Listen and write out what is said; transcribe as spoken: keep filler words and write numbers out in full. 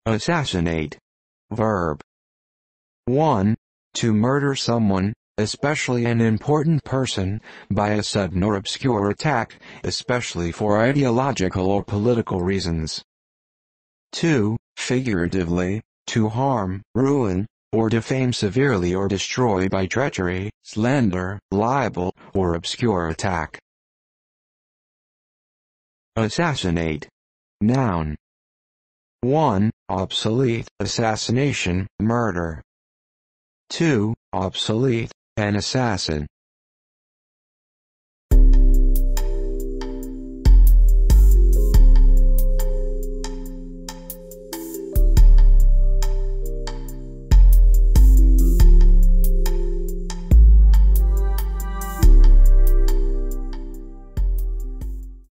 Assassinate. Verb. one. To murder someone, especially an important person, by a sudden or obscure attack, especially for ideological or political reasons. two. Figuratively, to harm, ruin, or defame severely or destroy by treachery, slander, libel, or obscure attack. Assassinate. Noun. one. Obsolete, assassination, murder. two. Obsolete, an assassin.